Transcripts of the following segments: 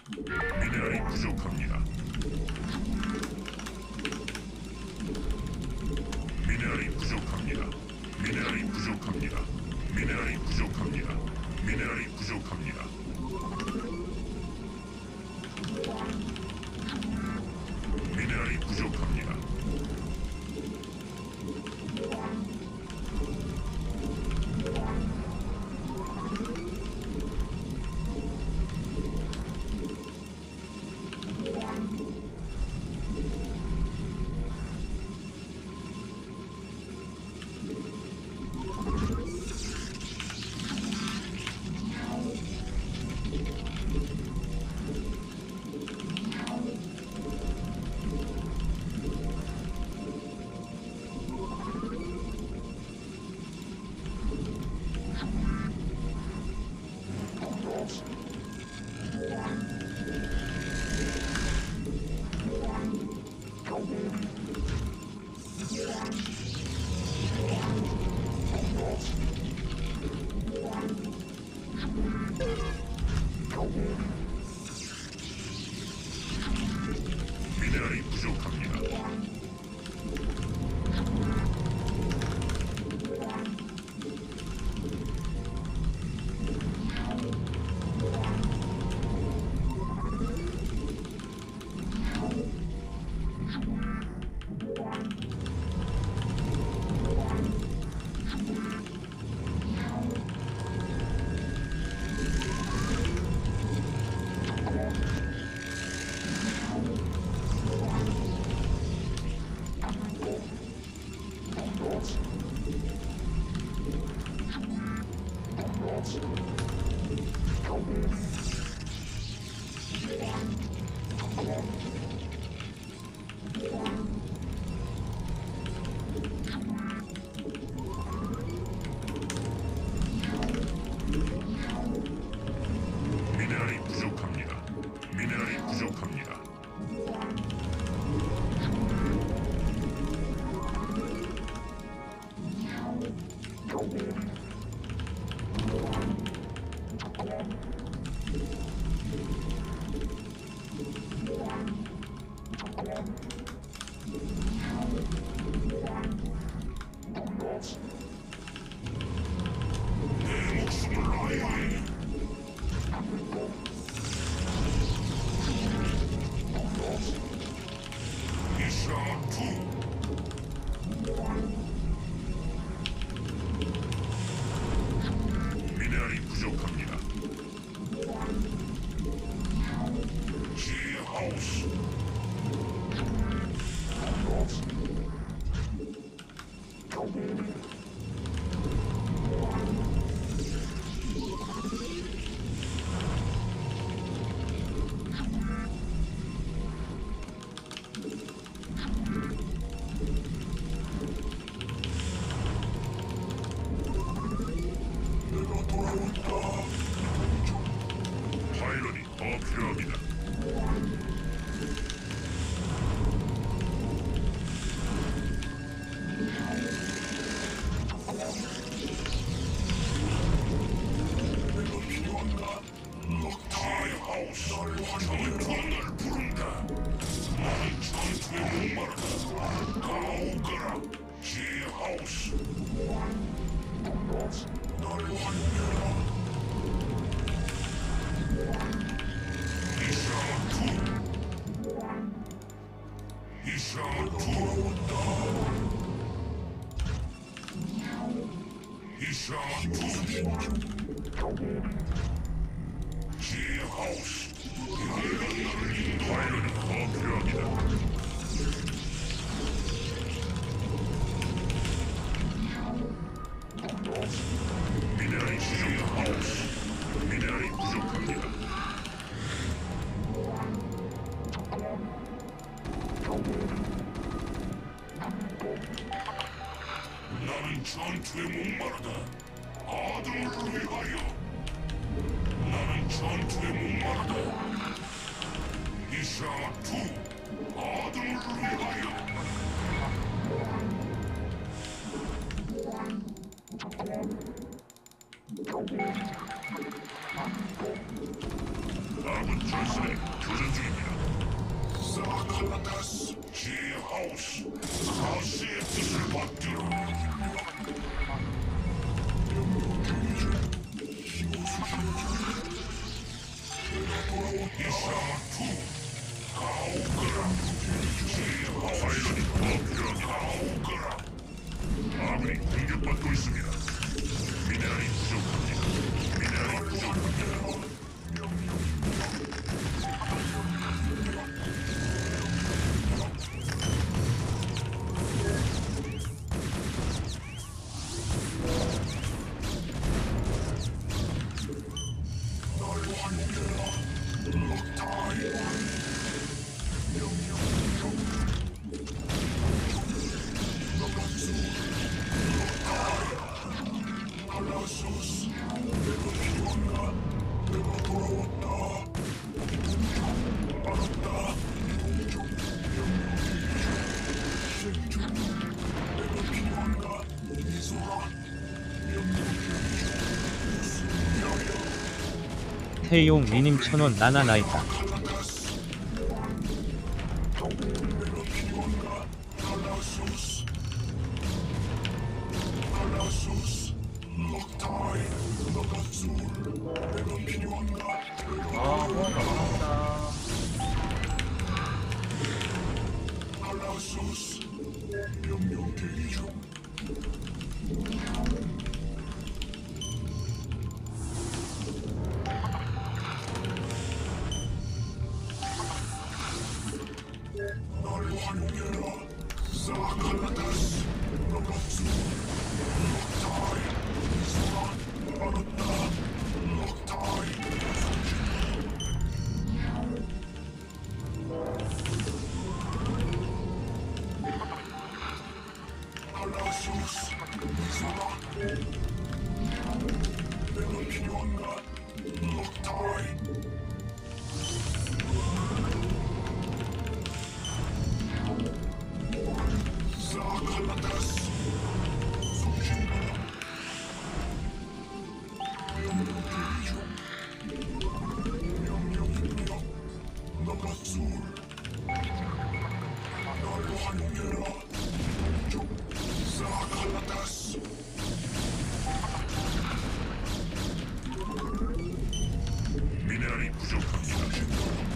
미네랄이 부족합니다. 미네랄이 부족합니다. 미네랄이 부족합니다. 미네랄이 부족합니다. 미네랄이 부족합니다. 미네랄이 부족합니다. 미네랄이 부족합니다. 미네랄이 부족합니다. 미네랄이 부족합니다. 내 목숨을 아야해. 이샤투 미네랄이 부족합니다. 지하우스 내가 돌아온다. 파일럿이 더 필요합니다. 내가 필요한가? 럭타이하우스 나를 전투를 부른다. 나는 전투에 목마르다. 가오거라. 지하우스 나를 환영해라. 이샤투 돌아온다. 이샤투 지하우스 파일럿이 더 필요합니다. 미네랄이 부족합니다. 미네랄이 부족합니다. 나는 전투에 목마르다. 아들을 위하여. 나는 전투에 목마르다. 이샤투 아들을 위하여. 아군 전선에 교전 중입니다. 사칼라타스 제하우스 가스의 뜻을 받들어. 이사투 가오그라 파일럿이 더 필요한 가오그라. 아군이 공격받고 있습니다. 미네랄이 부족합니다. 미네랄이 부족합니다. 태용 미님 1000원 나나나이다. 미네랄이 부족합니다.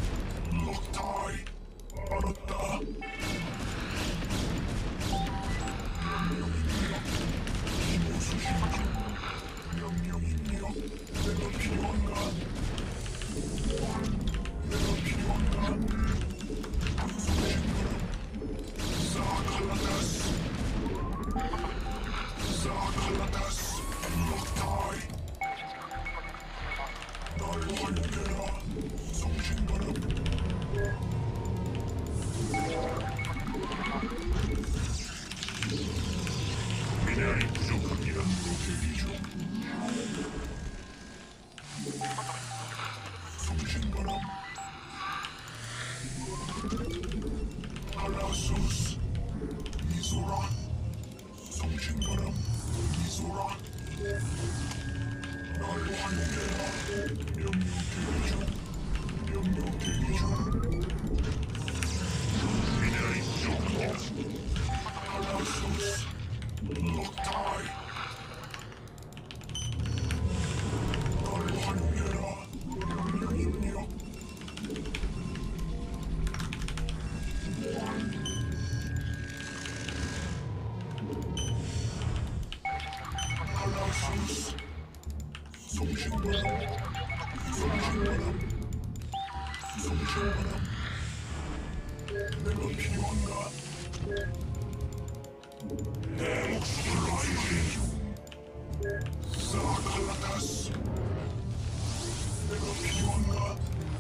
미네랄이 부족합니다. 송신바람 알라소스 미소라 송신바람 미소라 날 환영해라. 명령 대기 중. 명령 대기 중. 미네랄이 부족합니다. 알라소스 럭타이 날 환영해라. 명령 입력. 알라소스 송신바람 송신바람 송신바람 내가 필요한가? 내 목숨을 라이지. 사칼라타스 내가 필요한가?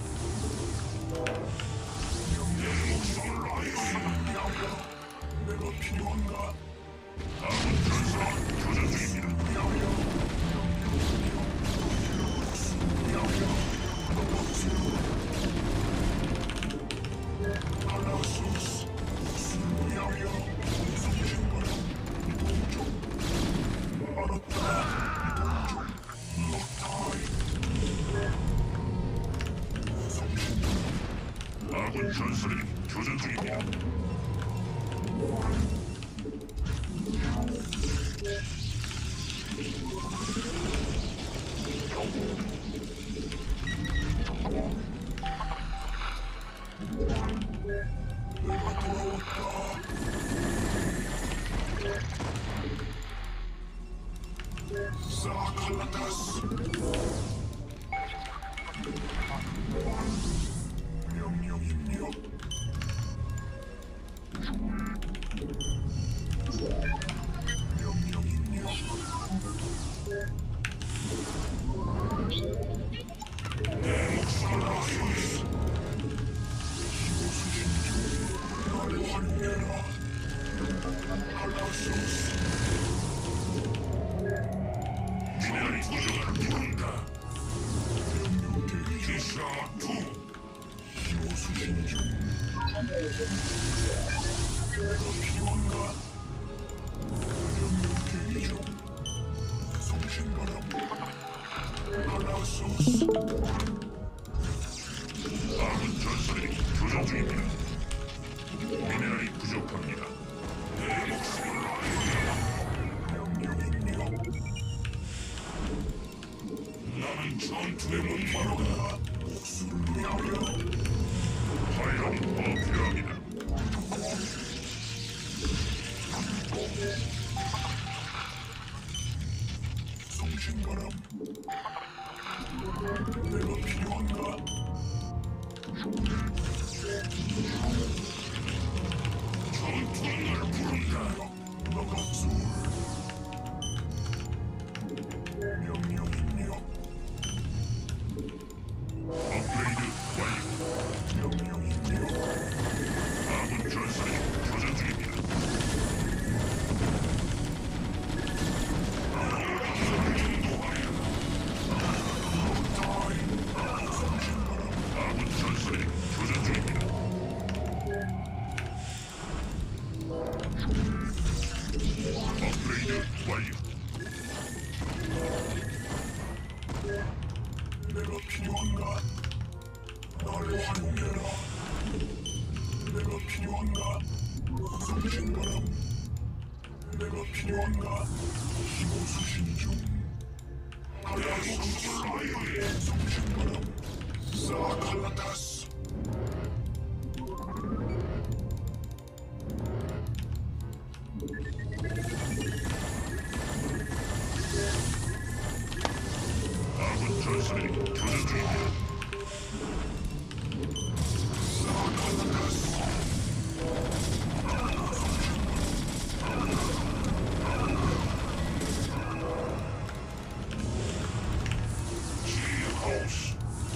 내 목숨을 라이지. 내가 필요한가? 아군 전사 교전 중입니다. 알라소스 수야야 송신바람 이동중 알았다. 이동중 럭타이 아군 전사들이 교전 중입니다. 사칼라타스 명령입니다. 명령입니다. 사칼라타스 기호수신 중 나를 활용해라. 칼라소스 미네랄이 부족합니다. 명령 대기 중 기사 2 기호수신 중 내가 필요한가? 명령 대기 중 송신바람 칼라소스 아군 전사들이 교전 중입니다. 미네랄이 부족합니다. 내 목숨을 명령입니다. 나는 전투의 목마루다. 목숨을 위하여 파이런이 더 필요합니다. 송신바람 내가 필요한가? 전투를 부른다. 나가솔 명령입니다. 업그레이드 완료. 명령입니다. 아군 전사들이 교전 중입니다. 아군 전사들이 교전 중입니다. 업그레이드 완료. 내가 필요한가? 나를 활용해라. 내가 필요한가? 송신바람 내가 필요한가? 기호수신 중 칼라소스 송신바람 사칼라타스 아군 전사들이 교전 중입니다. 사칼라타스 지하우스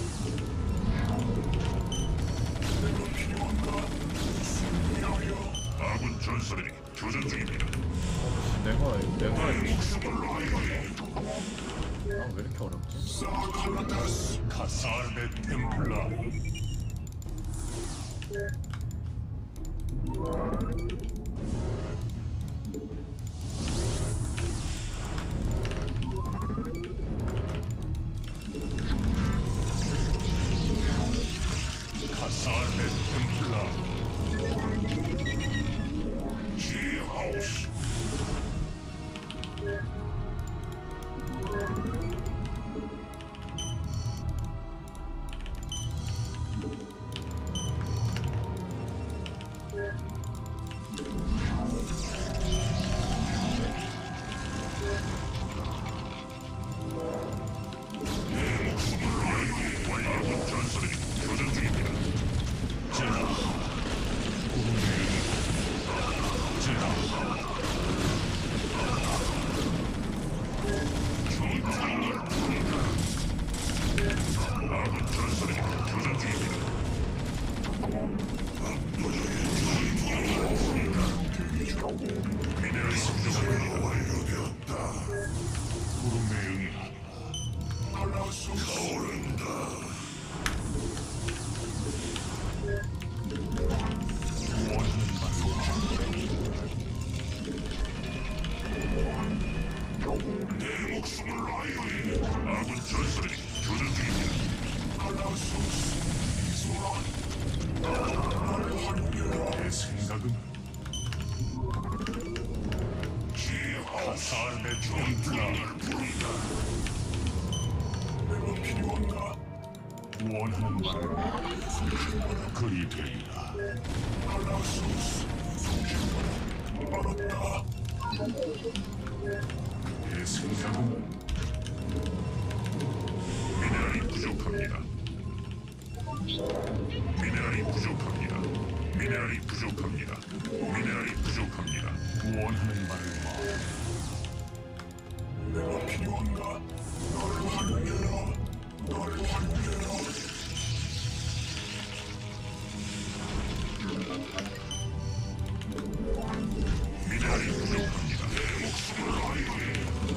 내가 필요한가? 목숨을 위하여 아군 전사들이 교전 중입니다. 내가 목숨을 위하여 아, 왜 이렇게 어렵지? 사칼라타스 카사르베 템플라 카사르베 템플라 지하우스 아군 전사들이 교전 중입니다. 제라 템플라를 부른다. 내가 필요한가? 원하는 말을 그리 되리라. 알라소스 송신바람 알았다. 내 생각은 미네랄이 부족합니다. 미네랄이 부족합니다. 미네랄이 부족합니다. 미네랄이 부족합니다. 원하는 말을 말해. 내가 필요한가? 나를 활용해라. 나를 활용해라. 미네랄이 부족합니다. 내 목숨을 아이오에.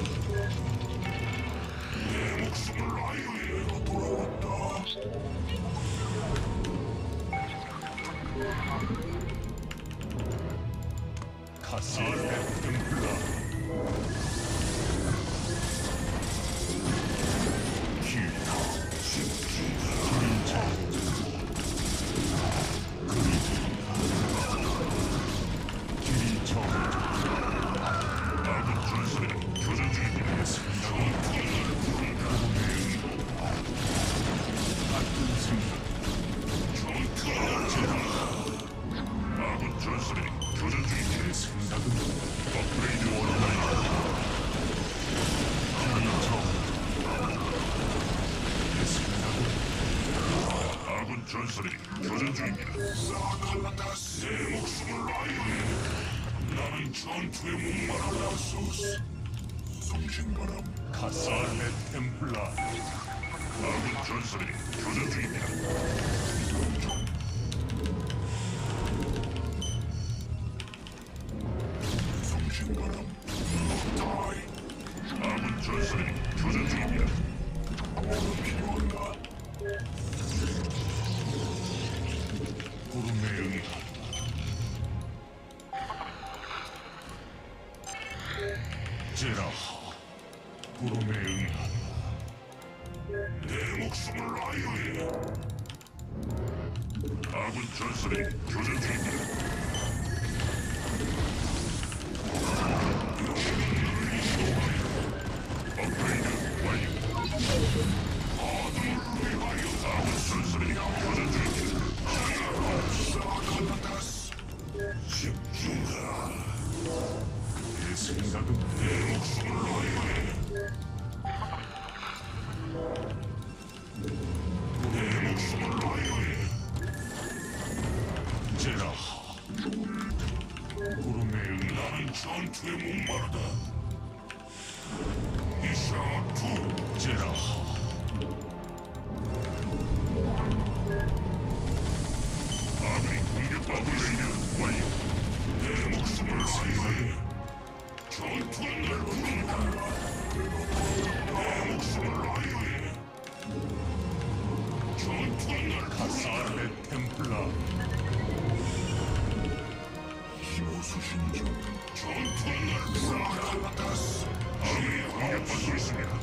내 목숨을 아이오에. 내가 돌아왔다. 카살레 템플라. 기타 그림자 길이 정해져. 아군 전설이 교전 중입니다. 생각은 같은 생각. 전투하라. 아군 전설이 교전 중입니다. 생각은 업그레이드 원하나요? 길이 정해져. 내 생각은 아군 전설이 교전 중입니다. 사칼라타스 내 목숨을 아이오에. 나는 전투에 목마르다. 알라소스 송신바람 카살레 템플라. 아군 전설이 교전 중입니다. 송신바람 타이 아군 전설이 교전 중입니다. 내가 필요한가? 구름의 응이다. 제라하, 구름의 응이다. 내 목숨을 아이오에. 아군 전설이 교전 중입니다. 업그레이드 완료. 아군을 위하여. 아군 전설이 교전 중입니다. 사칼라타스 집중하라. 내 생각은 내 목숨을 아이오에. 내 목숨을 아이오에. 제라하, 구름의 응. 나는 전투에 목마르다. 이샤투. 제라하. 아군이 공격받고 있으면 완료. 내 목숨을 아이오에. 전투는 날 부른다. 내 목숨을 아이오에. 전투는 날 카살레 템플라. 힘을 수신 중 전투는 날 부른다. 사칼라타스 아군이 공격받고 있습니다.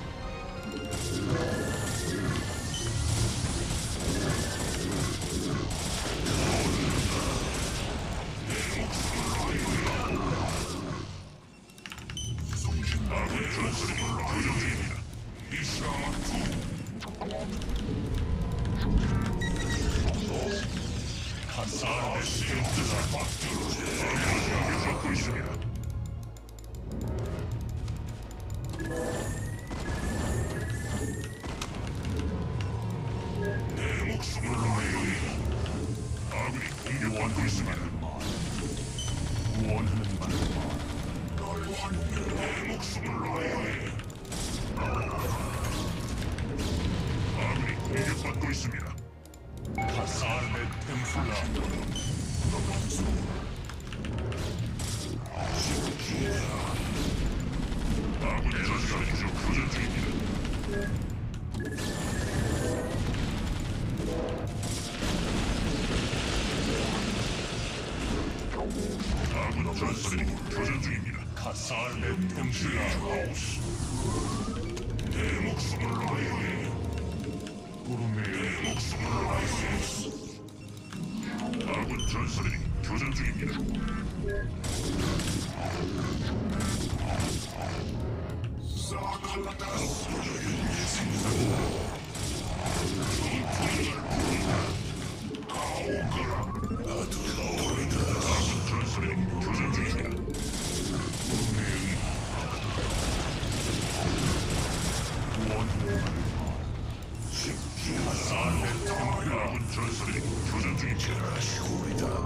아군 전설이 교전 중입니다. 이샤투. 카살레 템플라. 아군이 공격받고 있습니다. 내 목숨을 아이오에. 아군이 공격받고 있습니다. 원하는 말을 말해. 나를 활용해라. 내 목숨을 아이오에. 아군이 공격받고 있습니다. 카살레 템플라. 아군의 전사는 교전 중입니다. 아군 전설이 교전 중입니다. 카살레 템플라 하우스. 내 목숨을 아이오에. 구름의 내 목숨을 아이오에. 아군 전설이 교전 중입니다. 전설의 교전 중입니다. 아군 전설의 교전 중입니다.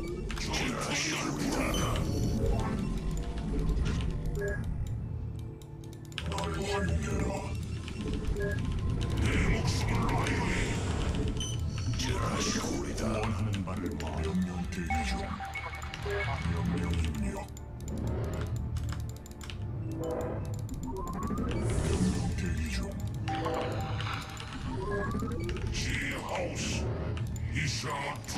날 활용해라. 내 목숨을 라이오에 원하는 바를 말해. 명령 대기 중. 명령 입력. 명령 대기 중. 지하우스 이샤투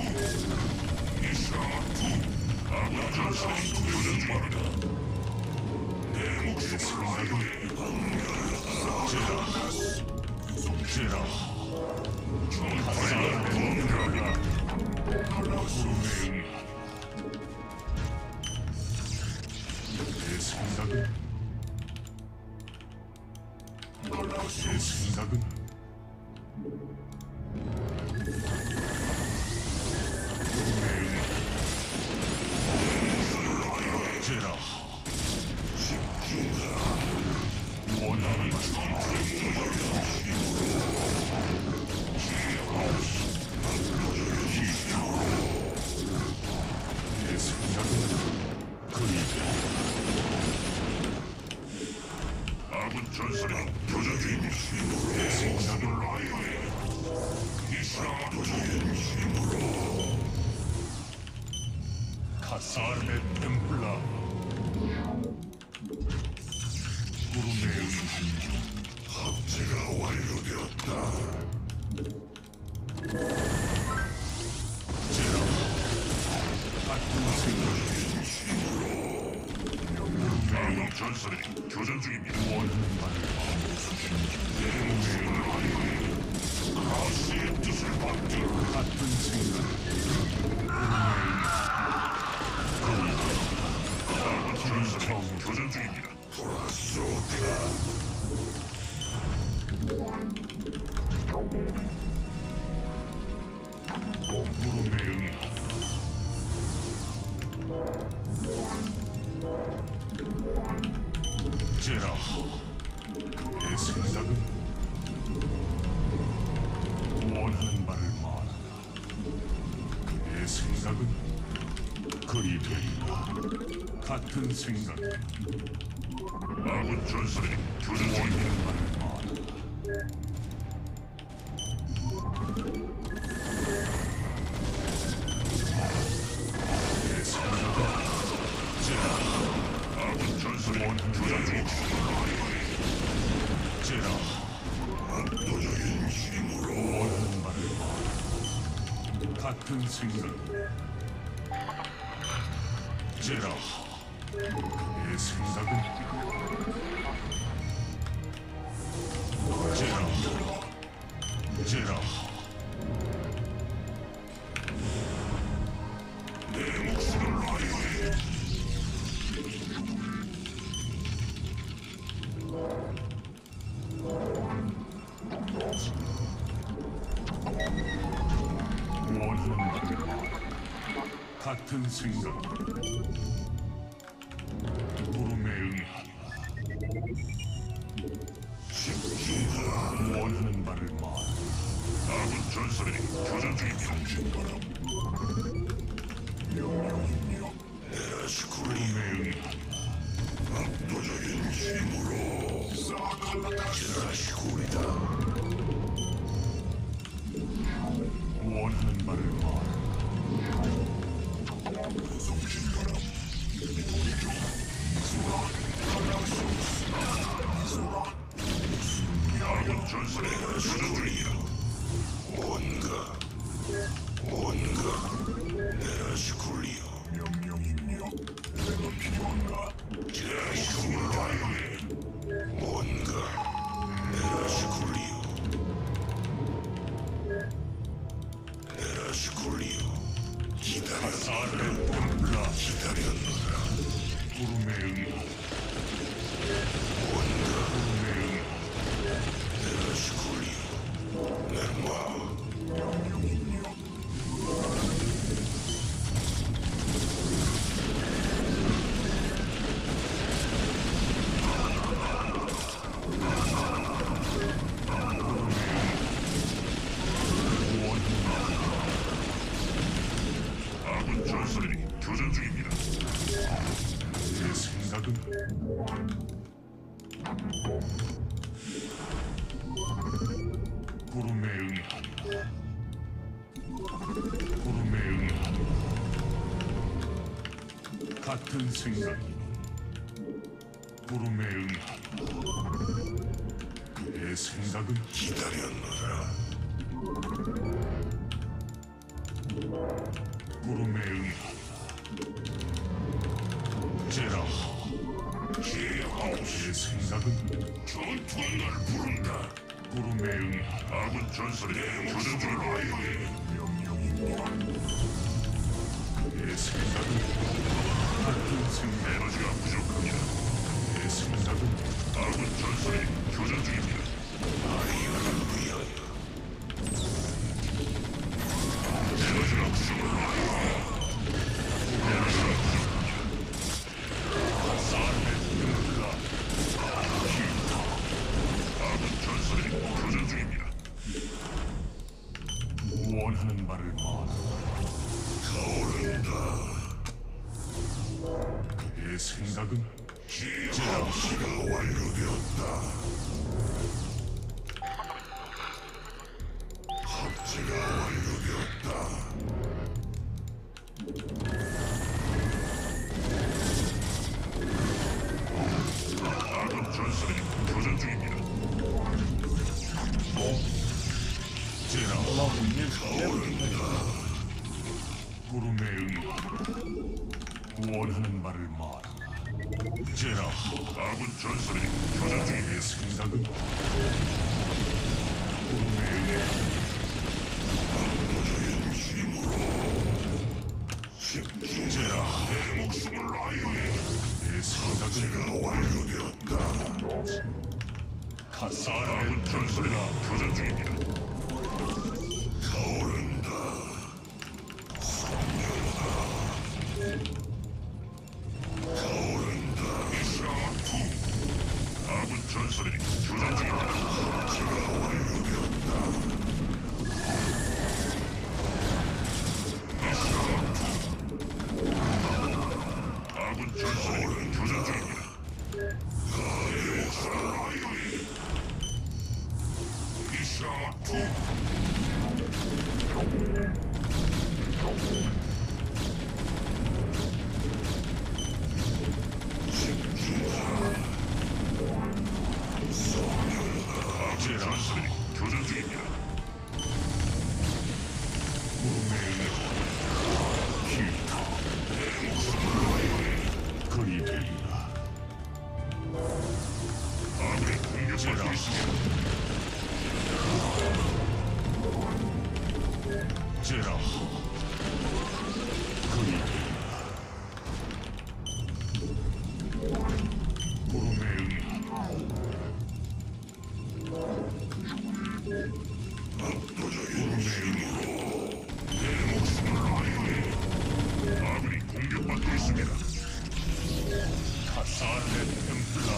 아군 전설의 교전 중입니다. 내 목숨을 라이오에 제라 전설의 공격이다. 내 생각은 내 생각은 제라 원하는 바 내 생각은 그리되 아군 전설의 교전 중입니다. 내 목숨을 라이오에 이샤투 카사르의 템플라 구름의 합체가 완료되었다. 같은 생각 아군 전설의 교전 중입니다. 원하는 바를 가시의 뜻을 받들어 같은 생각 아군 전설의 교전 중입니다. 구름의 응이 제라 내 생각은 원하는 바를 말하라. 내 생각은 그리 되리라. 같은 생각 아군 전설의 교전 중입니다. 원하는 바를 말하라. 내 생각은 아군 전설의 교전 중입니다. 제라 압도적인 힘으로 원하는 바를 말하라. 같은 생각 제라 내 생각은 제라 내 목숨을 라이오에 원하는 바를 같은 생각 구름에 응하라. 원하는 바를 말하라. 아군 전설의 교전 중입니다. 명령 입력 구름에 응하라. 압도적인 힘으로 제라시골이다. 원하는 바를 말하라. 아군 전설의 교전 중입니다. 네라시콜리오 명령 입력 내가 필요한가? 제라시골 라이오에 네라시콜리오 사르의 템플라 기다렸노라. 구름에 응하라. 구름에 생각은 구름에 응하리라. 구름에 응하리라. 같은 생각이니 구름에 응하리라. 내 생각은 기다렸노라. 구름에 응하리라. 제라하. 제 생각은 전투가 날 부른다. 구름에 응하리라. 아군 전설이 교전 중이다. 명령입니다. 내 생각은 같은 생각. 에너지가 부족합니다. 내 생각은 아군 전설이 교전 중입니다. 아이를 위하여. 에너지가 부족합니다. 에너지가 부족합니다. 사르의 등불라. 기타. 아군 전설이 교전 중입니다. 원하는 바를 말하라. 타오른다. 내 생각은 제라시가 완료되었다. 합체가 완료되었다. 아군 전설이 교전 중입니다. 제라 올라오고 있는 구름에 응하리라. 원하는 바를 말하라. 제라 아군 전설이 교전 중의 생각은 구름에 응하리라. 압도적인 힘으로 제라 내 목숨을 라이오에 내 생각은 완료되었다. 카사라 아군 전설이가 교전 중입니다. 타오른다. 타오른다. 이샤투. 아군 전설이 교전 중입니다. 제가 완료되었다. 이샤투. 아군 전설이 교전 중입니다. 이샤투. 제라스리 교전 중입니다. 기타 그리 되리라. 아무리 공격받고 있습니다. 제라 그리 되리라. 구름에 압도적인 힘으로 내 목숨을 라이오에 아군이 공격받고 있습니다. 카사르의 템플라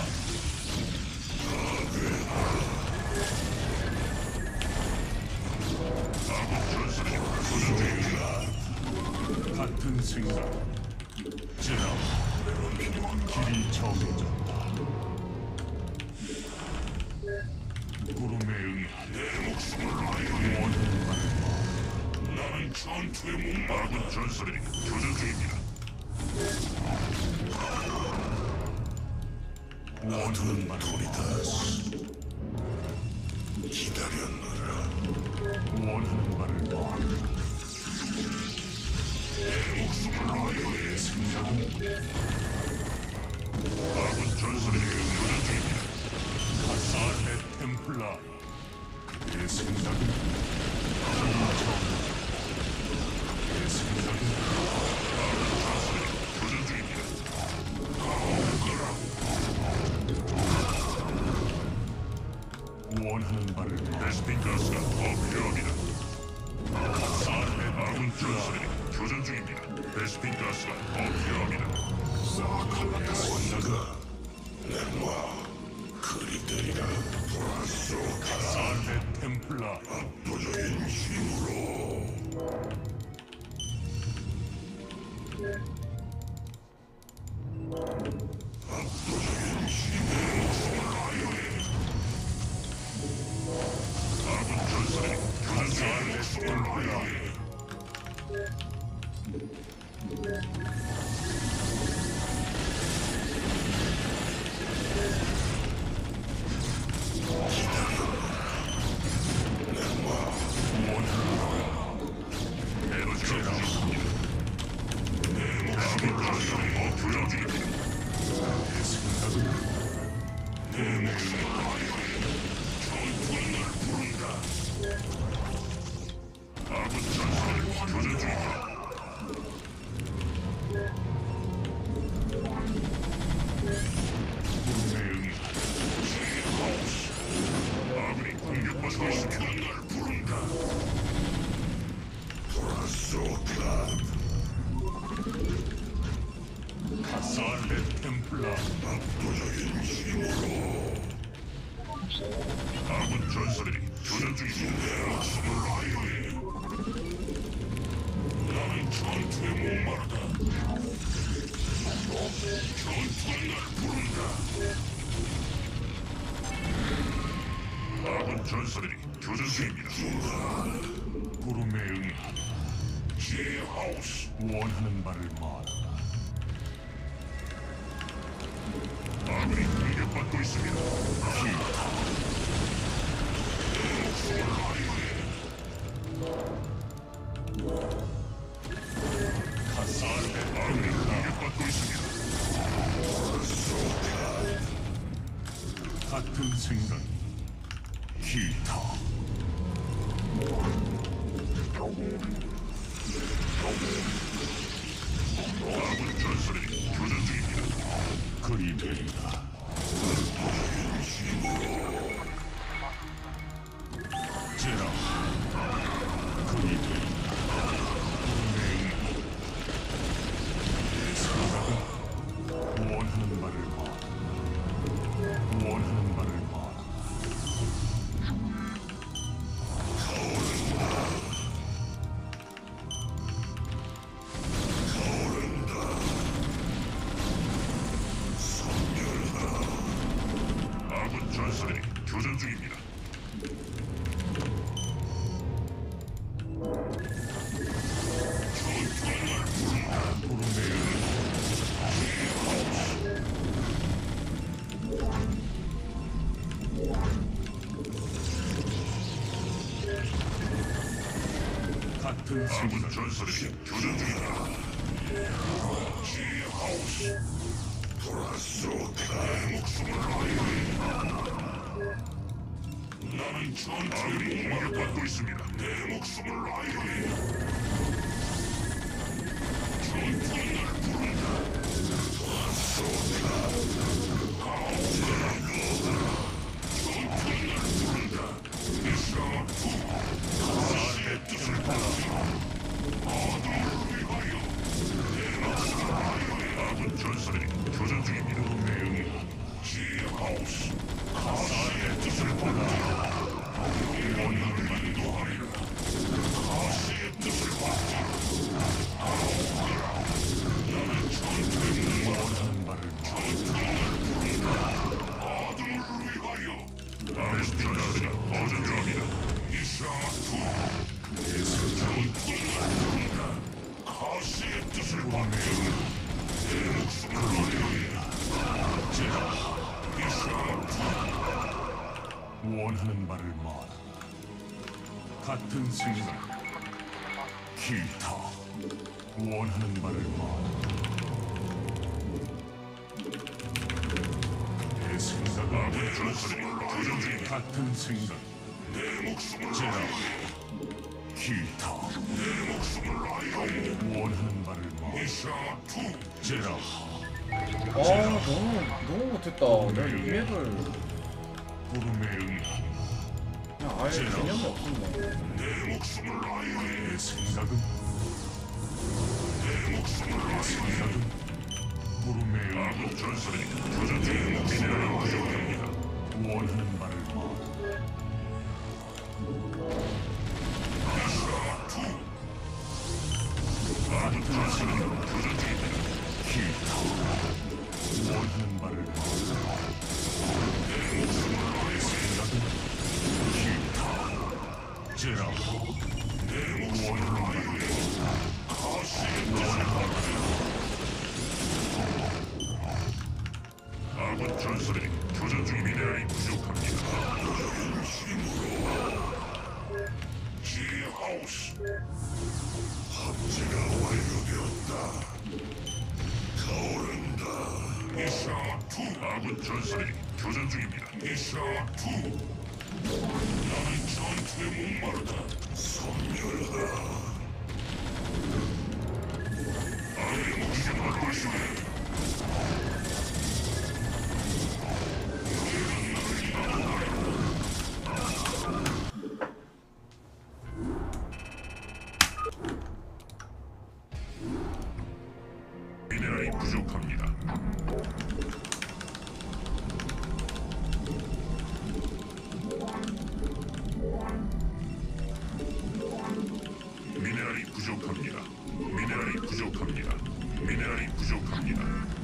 아군 전설이 교전 중입니다. 같은 생각 제라 길이 정해졌다. 구름에 응하리 내 목숨을 라이오에 원하는 바를 나는 전투에 목마른 전설이 교전 중입니다. 원하는 바를 기다렸노라. 원하는 바를 말하라. 내 목숨을 라이오에 생각은 아군 전설이 교전 중입니다. 카사르의 템플라 내 생각은 내 생각은 아군 전설이 교전 중입니다. 원하는 바를 베스핀 가스가 더 필요합니다. 카사르의 아군 전설이 교전 중입니다. 베스핀 가스가 더 필요합니다. 사칼라의 원자가 렘마 그리들이라 브라소 카사르의 템플라 압도적인 힘으로 아군 전사들이 교전 중입니다. 목숨을 아이오해. 나는 전투에 목마르다. 전투가 날 부른다. 아군 전사들이 교전 중입니다. 구름에 응하라. 제하우스. 원하는 바를 말하라. 아군이 공격받고 있습니다. 목숨을 아이오해. 아군이 공격받고 있습니다. 같은 생각. 기타. 아군 전사들이 교전 중입니다. 그리 되리라. 제라. 그리 되리라. 원하는 바를 말하라. 원하는 바를 말하라. 아군 전사들이 교전 중입니다. 같은 아군 생각. 전사들이 교전 중입니다. 제하우스. 내 목숨을 아이오해. 나는 전투에 공격받고 있습니다. 내 목숨을 아이오해. 전투가 날 부른다. 전투가 날 부른다. 이샤투. 나의 뜻을 따라. 아들을 위하여. 내 목숨을 아이오해. 아군 전사들이 교전 중입니다. 제하우스. 가사의 뜻을 받아. 원하는 바를 노하리라. 가시의 뜻을 받자. 나는 전투에 원하는 바를 아들을 위하여. 나의 전사들이 거전 중입니다. 이샤투. 전투에 나른다. 가시의 뜻을 받자. 내 목숨을 아이오해. 이샤투. 원하는 바를 말하라. 같은 생각. 기타. 원하는 바를 말하라. 내 생각은 아군 전사들이 교전 중입니다. 같은 생각. 내 목숨을 제라. 아이오해. 기타. 내 목숨을 아이오해. 원하는 바를 말하라. 이샤투. 제라. 너무 못했다. 내가 이 맵을 구름에 응하라. 그냥 아예 개념이 없었네. 내 목숨을 아이오해. 내 생각은 내 목숨을 아이오해. 생각은 구름에 응하라. 아군 전사들이 교전 중에 미네랄이 부족합니다. 원하는 바를 말하라. 이샤투. 아군 전사들이 교전 중입니다. 기타. 원하는 바를 말하라. 내 목숨을 아이오해. 생각은 기타. 제라. 내 목숨을 아군 전설이 교전 중 미네랄이 부족합니다. 지하우스 합체가 완료되었다. 타오른다. 미샤2 아군 전설이 교전 중입니다. 미샤2 나는 전투에 목마르다. 섬멸하라. 아군이 목숨을 받고 있습니다. 미네랄이 부족합니다. 미네랄이 부족합니다. 미네랄이 부족합니다. 미네랄이 부족합니다.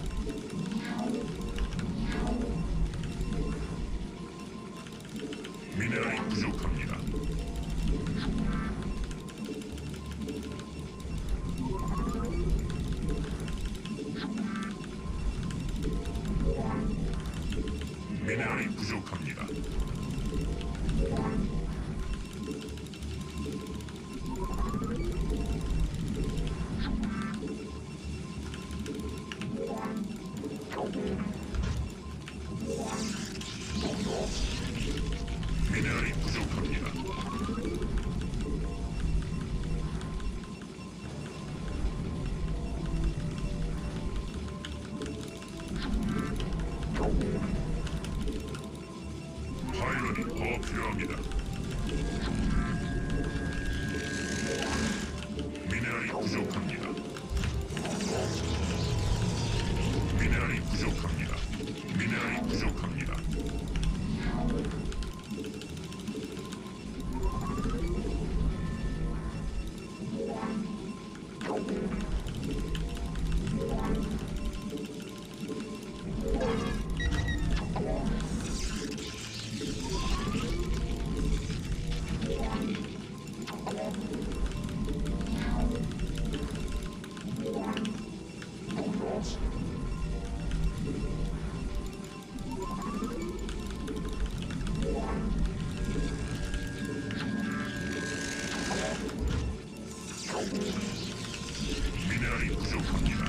미네랄이 부족합니다. 미네랄이 부족합니다. 미네랄이 부족합니다. 파일럿이 더 필요합니다. 미네랄이 부족합니다. 미네랄이 부족합니다. 미네랄이 부족합니다. 미네랄이 부족합니다.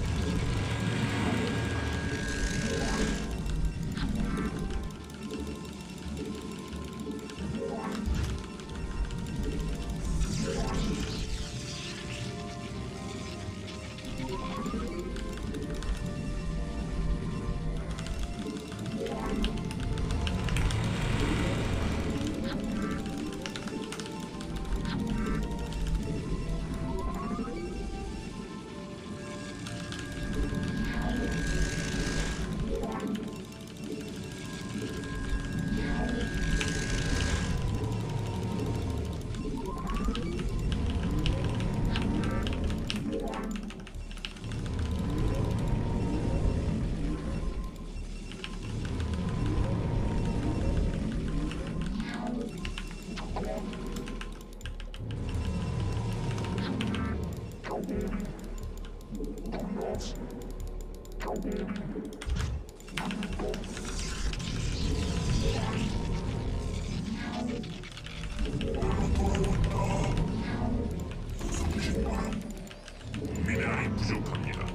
미네랄이 부족합니다.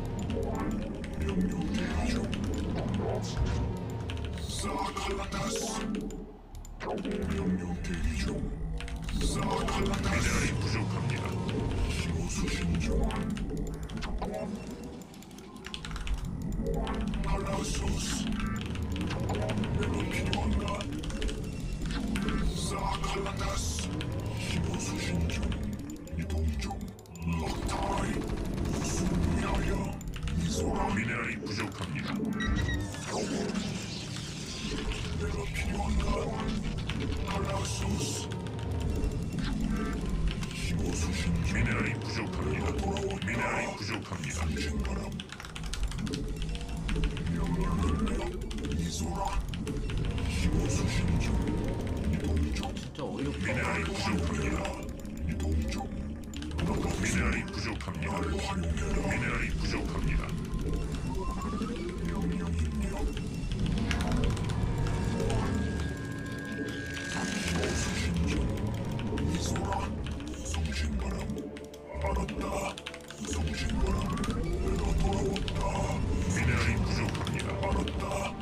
명령 대기 중. 사칼라타스 미네랄이 부족합니다. 수신 중. 칼라소스 내가 필요한가? 사칼라타스 수신 중. 이동 중. 럭타이 무슨 위하여 미소라 미네랄이 부족합니다. 내가 필요한가? 칼라소스 수신 중. 미네랄이 부족합니다. 미네랄이 부족합니다. 신바람 명령을 내려 미소라 수신 중. 이동 중. 진짜 어이없다. 미네랄이 부족합니다. 이동 중. 미네랄이 부족합니다. 미네랄이 부족합니다. 미네랄이 부족합니다.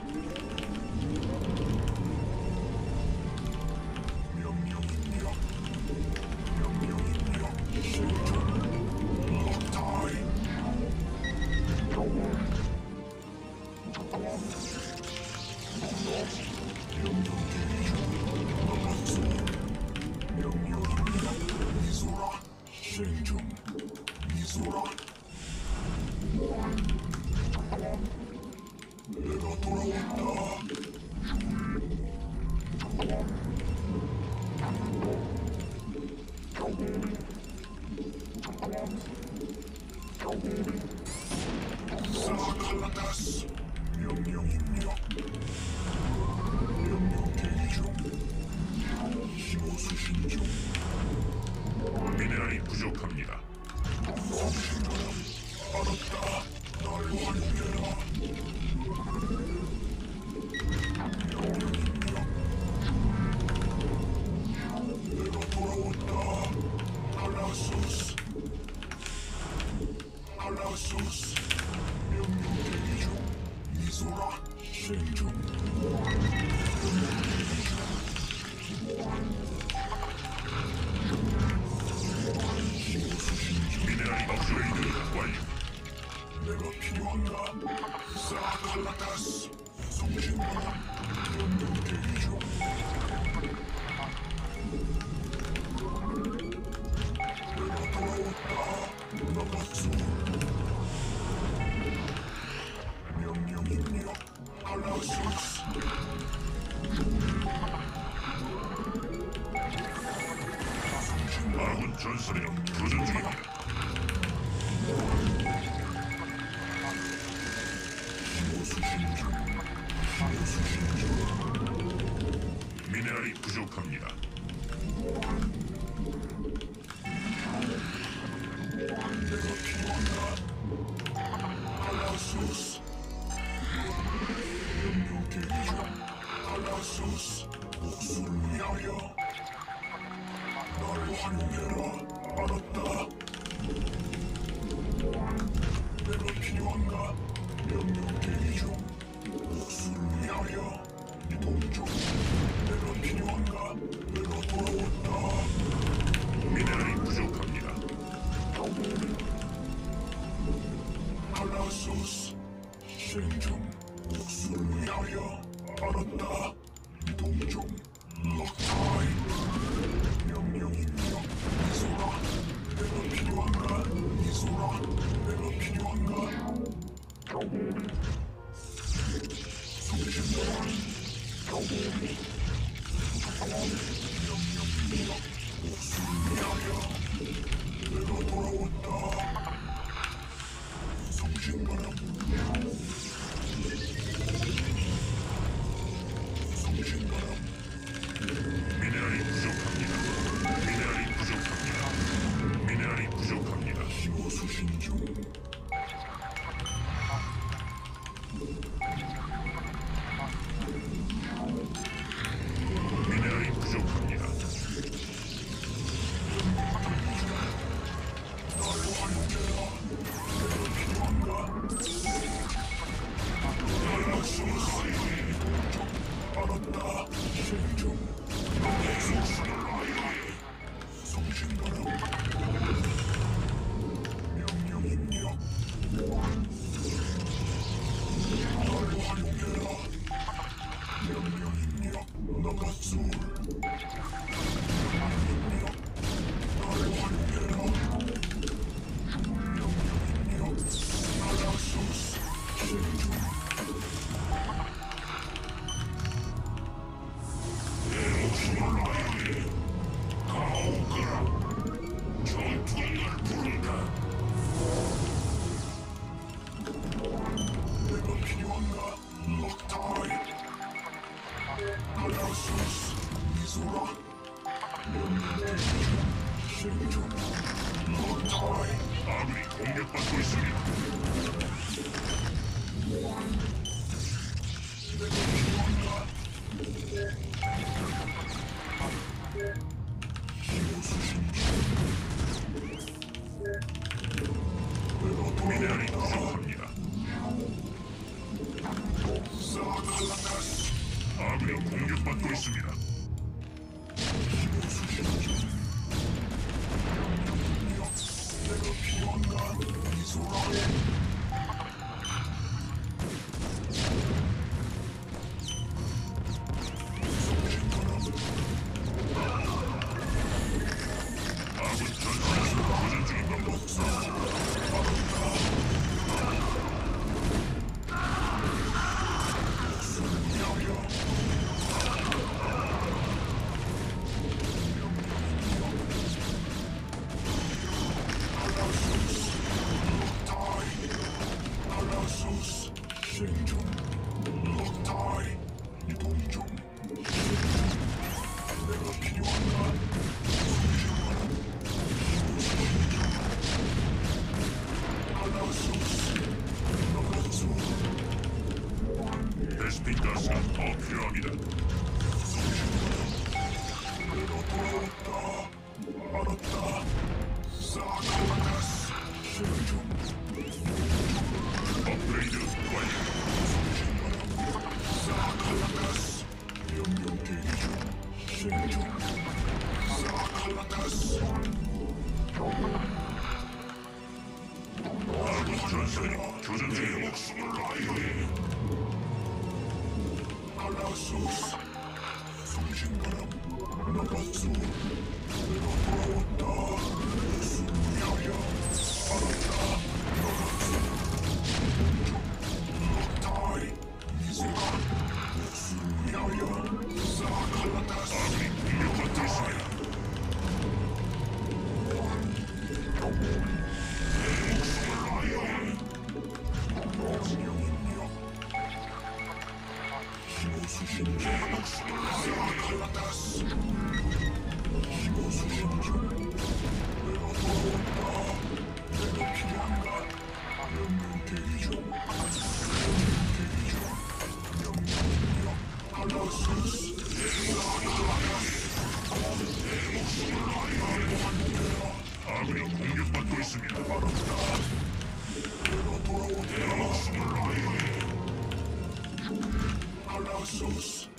미네랄이 부족합니다. 미네랄이 업그레이드 완료. 내가 필요한가? 사칼라타스 송신마라 명령 대기 중. 내가 돌아왔다. 나갔소. 명령 입력. 칼라소스. 아군 전선이 교전 중입니다. 수신 중. 수신 중. 미네랄이 부족합니다. 내가 필요한가? 칼라소스. 명령 대기 중. 칼라소스. 복수를 위하여. 날 활용해라. 알았다. 내가 필요한가? 명령 대기 중. 복수를 위하여. 이동 중. 내가 필요한가? 내가 돌아왔다. 미네랄이 부족합니다. 칼라소스. 생중. 복수를 위하여. 알았다. 이동 중. 럭타임. 명령 입력. 이소라. 내가 필요한가? 이소라. 내가 필요한가? 송신다. 명령 입력. 복수를 위하여. 내가 돌아왔다. 송신바람. 송신바람. 미네랄이 부족합니다. 미네랄이 부족합니다. 미네랄이 부족합니다. 힘호 수신 중. 미네랄이 부족합니다. 날 활용해라. 내가 필요한가? 칼라소스. 알았다. 생중. 송신바람. 명령 입력. 날 활용해라. 명령 입력. 나갔소. 입력. 날 활용해라. 명령 입력. 칼라소스. 생중. 내가 필요한가? 럭타임. 칼라소스. 미소라. 명령 대기 중. 생중. 럭타임. 공격받고 있습니다. 미네랄이 부족합니다. 아군이 공격받고 있습니다. 아군 전사에서 도전 중입니다. 생존, 럭타이, 이동 중. 내가 필요한가? 베스핀 가스가 더 필요합니다. 알았다. 사카라다스, 생존. 업그레이드 완료. 사칼라타스 명령 대기 중 생존 사칼라타스 아군 전사들이 교전 중에 목숨을 라이오에 칼라소스 송신바람 나가수 내가 돌아왔다 승리하여 알았다 나가수 럭타이 미세라 승리하여 사칼라타스 아군이 공격받고 있습니다. 명령입력 힘오수신 사칼라타스 힘오수신 중 내가 돌아왔다 내가 필요한가 명령 대기 중 명령 대기 중 명령입력 칼라소스 아군이 공격받고 있습니다. 내가 돌아왔다 칼라소스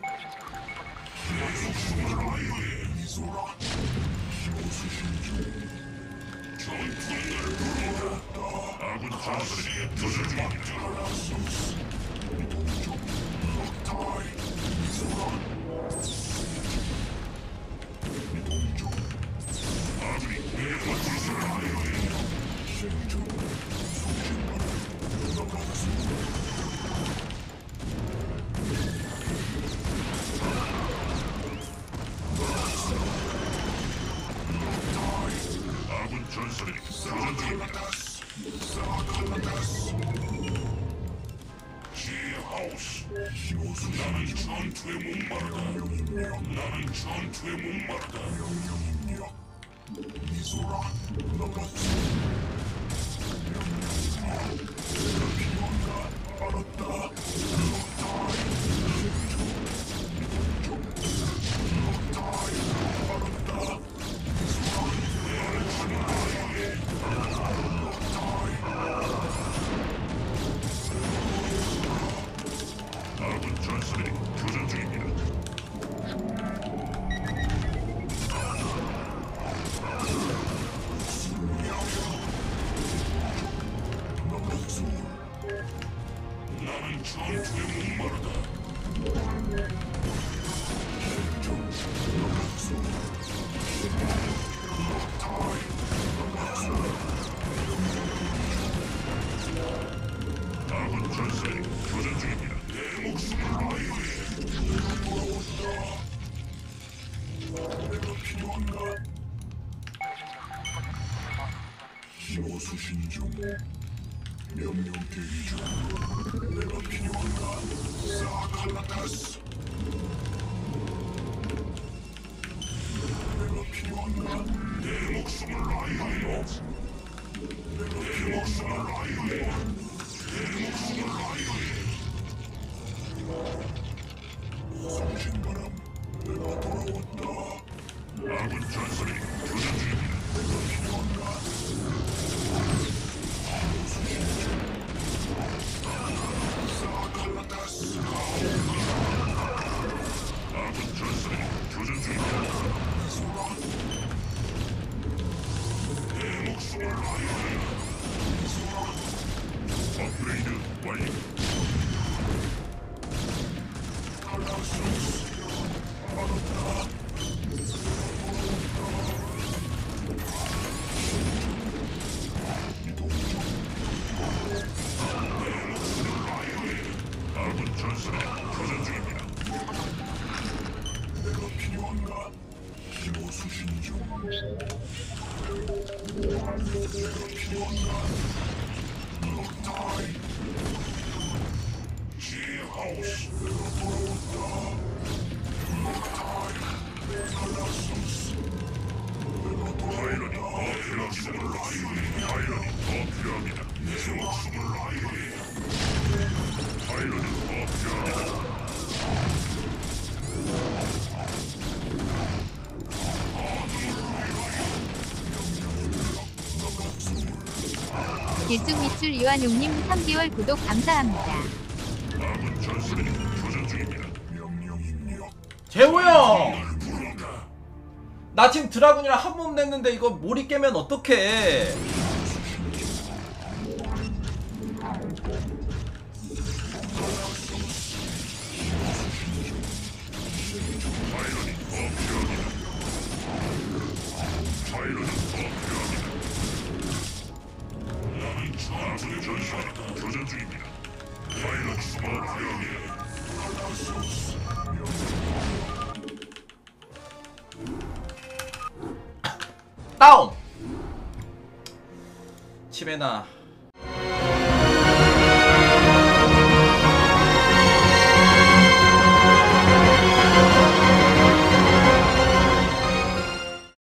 미소라 힘오수신 중 아군 전사들이 교전 중입니다. 칼라소스 이동 중 럭타이 미소라 이동 중 아군이 공격받고 있습니다. 생존 송신바람 나가수 아군 전사들이 교전 중입니다. 사칼라타스 지하우스. 힘오수신 나는 전투에 목마르다. 나는 전투에 목마르다. 명령입력 미소라 나가수 명령입력 내가 필요한가 알았다 럭타이 생존 이동 중 럭타이 알았다 미소라 아군 전사들이 교전 중입니다. 나가수 나는 전투에 목마르다. 생존 나가수 럭타이 나가수 아군 전사들이 교전 중입니다. 내 목숨을 라이오에 내가 돌아왔다 내가 필요한가 힘오수신 중 명령 대기 중 내가 필요한가 사칼라타스 내가 필요한가 내 목숨을 라이오에 내가 필요한가 송신바람, 내가 돌아왔다. 아군 전설이 교전 중입니다. 아군 전설이 교전 중입니다. 내 목숨을 라이오에 업그레이드 완료. 아군 전설이 교전 중입니다. 내가 필요한가? 힘을 수신 중. 내가 필요한가? 럭타이. 지하우스, 내가 돌아왔다. 럭타이, 칼라소스, 내가 파일런이 더 돌아왔다. 필요합니다. 파일런이 더 필요합니다. 내 목숨을 라이오에 파일런이 더 필요합니다. 일중밑줄 이완용님 3개월 구독 감사합니다. 아군 전설이 교전 중입니다. 명령 입력. 재호 형! 부른다. 나 지금 드라군이랑 한 몸 냈는데 이거 몰이 깨면 어떡해. 파일런이 더 필요합니다. 파일런이 더 필요합니다. 아군 전설이 교전 중입니다. 파일런이 더 필요합니다. 다운! 치메나